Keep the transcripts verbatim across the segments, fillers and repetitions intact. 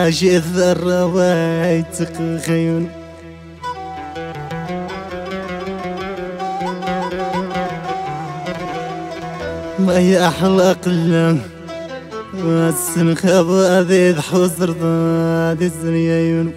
واشي الذرة ويتق خيون ما يحلق له والسنخب ذي حصر ضاد الزنيون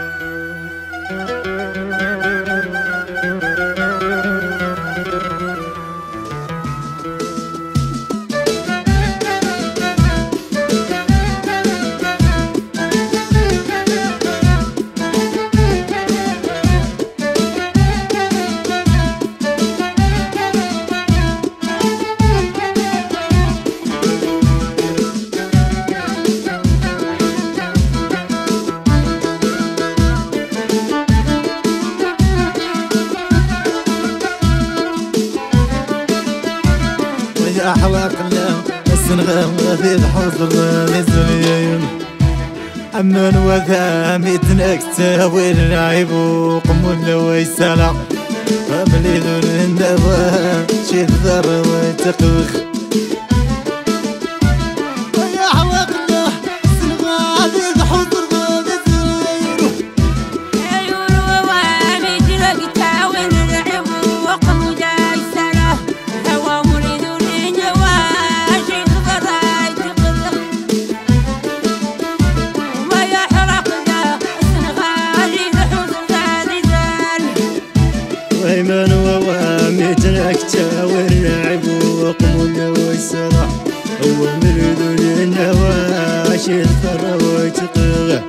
أحلق له السنغام ذي الحضر ذي الزميون أمن وذامي تنكت واللعب وقمول ويسالع فملي ذو الندوة شي الذر ويتقوخ ويمن ووامي تنكتا واللعب وقمول ويسرع هو مريد للنواشي الثرى ويتقغى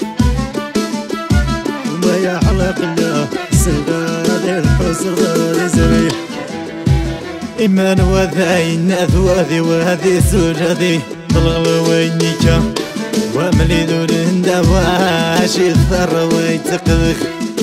وما يحلق له سنغاد الحسر غادي زريح إيمان وذاين أذواذي وهذي سجدي ضلغل وينيكا ومليد للنواشي الثرى ويتقغى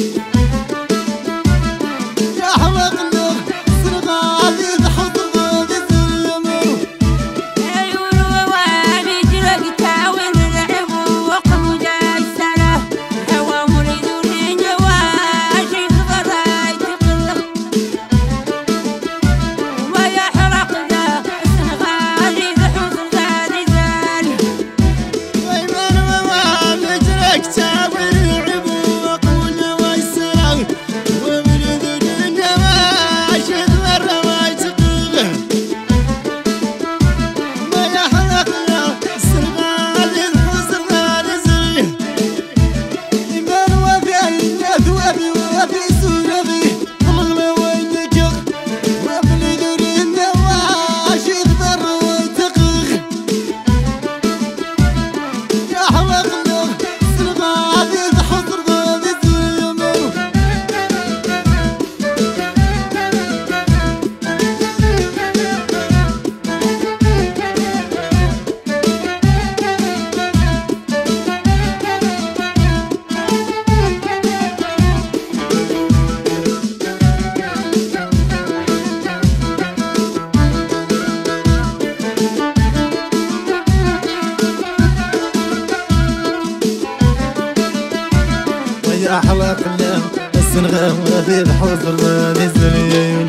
أحلق له السنغام ذي الحضر ذي الزميون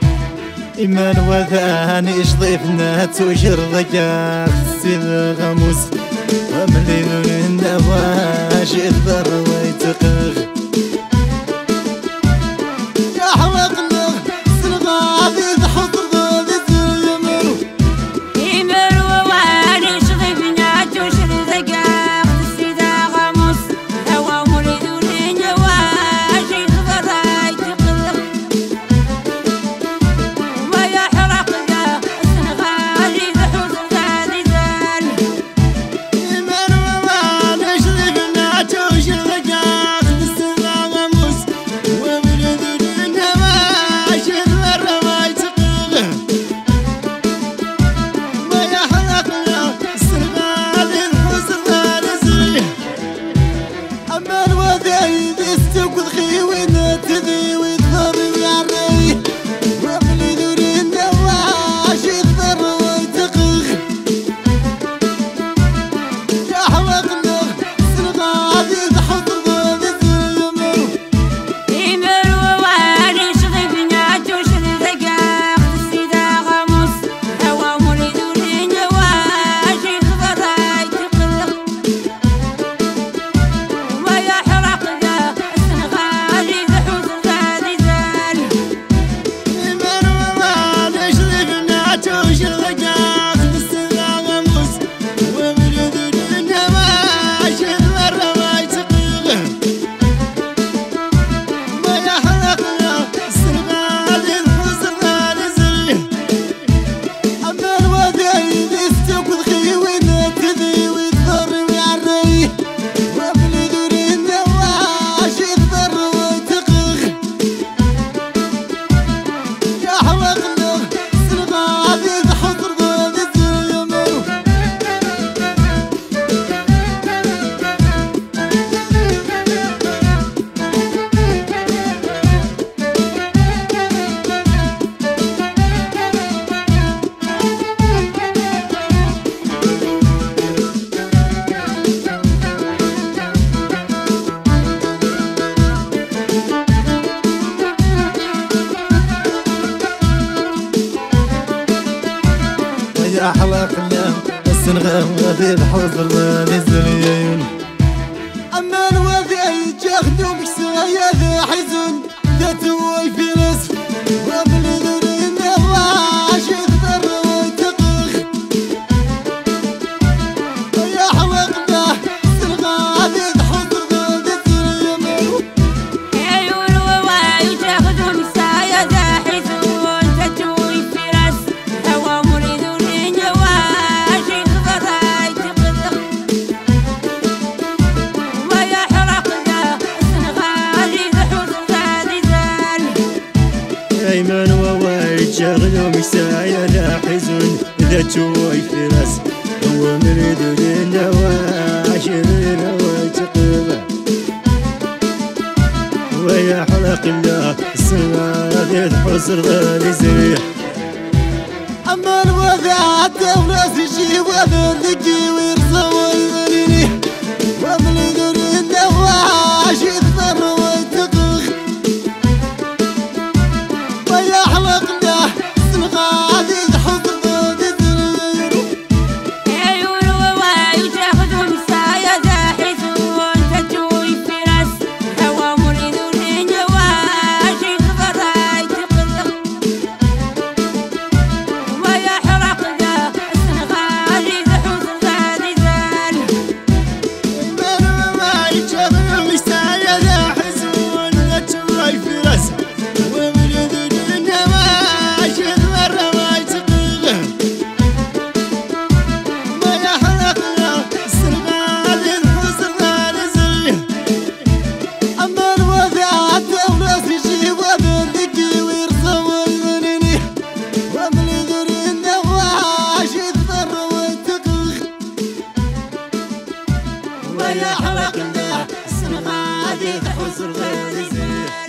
إيمان وذاني إش ضيفنا توشر ذكاء سيد غموس وملي ذو النواشي الذر ويتقغ Should غادي الحضر غادي الزريون أما الوذي جاخدو بكسايا ذا حزن ذات والفلس وابل ذرين الراش يذر ويتقخ ويا حلقنا سلغادي الحضر غادي الزريون عيون وواي جاخدو بكسايا ذا حزن ذات والفلس هوا مريد النواش يذر ويتقخ ويا حلقنا سلغادي الحضر غادي أيمن وواي شغلوا مسايا لا حزن إذا تشوي في راس هو مريد للنواش النواش تقبل ويا حلق الله السماء الحزر غالي زريح أما الوذي الدولة سيجي وذا ذكي ويرزا ويذنيني وابل ذرين النواش يذر ويتقخ ويا حلقنا سلغادي الحضر غادي الزريون عيون وواي جاخدو بكسايا ذا حزن ذات والفلس هوا مريد النواش يذر ويتقخ ويا حلقنا سلغادي الحضر غادي من ما يجبر مسايا ذا حزون لا تشوي في راسه ومريد النواش يذر ويتقخ ما يحلقنا سلغادي الحزر غادي زريح أما الوذي الدولة سيجي وذا ذكي ويرزا ويذنيني وابل ذري النواش يذر ويتقخ ويا حلقنا سلغادي الحزر غادي زريح